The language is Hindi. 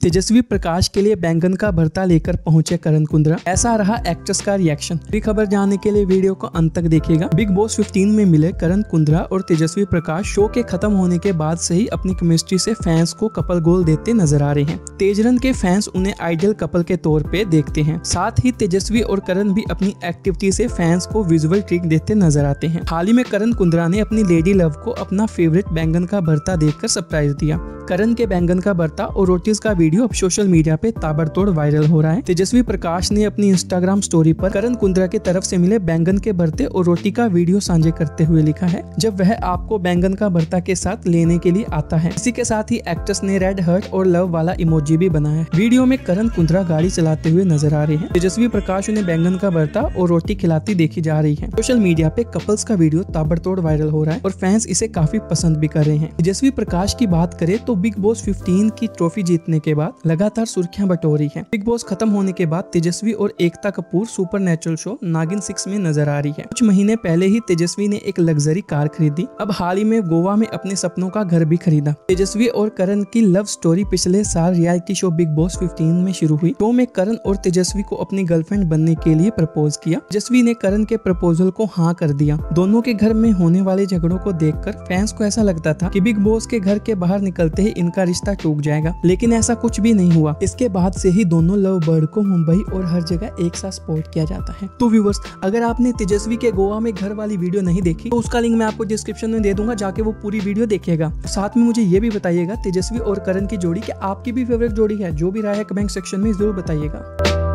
तेजस्वी प्रकाश के लिए बैंगन का भरता लेकर पहुंचे करण कुंद्रा, ऐसा रहा एक्ट्रेस का रिएक्शन। पूरी खबर जानने के लिए वीडियो को अंत तक देखिएगा। बिग बॉस 15 में मिले करण कुंद्रा और तेजस्वी प्रकाश शो के खत्म होने के बाद से ही अपनी केमिस्ट्री से फैंस को कपल गोल देते नजर आ रहे हैं। तेजरन के फैंस उन्हें आइडियल कपल के तौर पे देखते हैं। साथ ही तेजस्वी और करण भी अपनी एक्टिविटी से फैंस को विजुअल ट्रीट देते नजर आते हैं। हाल ही में करण कुंद्रा ने अपनी लेडी लव को अपना फेवरेट बैंगन का भरता देकर सरप्राइज दिया। करण के बैंगन का भरता और रोटीज का वीडियो अब सोशल मीडिया पे ताबड़तोड़ वायरल हो रहा है। तेजस्वी प्रकाश ने अपनी इंस्टाग्राम स्टोरी पर करण कुंद्रा की तरफ से मिले बैंगन के भरते और रोटी का वीडियो साझा करते हुए लिखा है, जब वह आपको बैंगन का भरता के साथ लेने के लिए आता है। इसी के साथ ही एक्ट्रेस ने रेड हार्ट और लव वाला इमोजी भी बनाया है। वीडियो में करण कुंद्रा गाड़ी चलाते हुए नजर आ रहे हैं। तेजस्वी प्रकाश उन्हें बैंगन का भरता और रोटी खिलाती देखी जा रही है। सोशल मीडिया पे कपल्स का वीडियो ताबड़तोड़ वायरल हो रहा है और फैंस इसे काफी पसंद भी कर रहे हैं। तेजस्वी प्रकाश की बात करें तो बिग बॉस 15 की ट्रॉफी जीतने के बाद लगातार सुर्खियां बटोरी हैं। बिग बॉस खत्म होने के बाद तेजस्वी और एकता कपूर सुपरनैचुरल शो नागिन 6 में नजर आ रही है। कुछ महीने पहले ही तेजस्वी ने एक लग्जरी कार खरीदी। अब हाल ही में गोवा में अपने सपनों का घर भी खरीदा। तेजस्वी और करण की लव स्टोरी पिछले साल रियलिटी शो बिग बॉस 15 में शुरू हुई। शो में करण और तेजस्वी को अपनी गर्लफ्रेंड बनने के लिए प्रपोज किया। तेजस्वी ने करण के प्रपोजल को हाँ कर दिया। दोनों के घर में होने वाले झगड़ों को देखकर फैंस को ऐसा लगता था कि बिग बॉस के घर के बाहर निकलते ही इनका रिश्ता टूट जाएगा, लेकिन ऐसा कुछ भी नहीं हुआ। इसके बाद से ही दोनों लव बर्ड को मुंबई और हर जगह एक साथ सपोर्ट किया जाता है। तो व्यूअर्स, अगर आपने तेजस्वी के गोवा में घर वाली वीडियो नहीं देखी तो उसका लिंक मैं आपको डिस्क्रिप्शन में दे दूंगा, जाके वो पूरी वीडियो देखिएगा। साथ में मुझे ये भी बताइएगा तेजस्वी और करण की जोड़ी क्या आपकी भी फेवरेट जोड़ी है? जो भी राय है कमेंट सेक्शन में जरूर बताइएगा।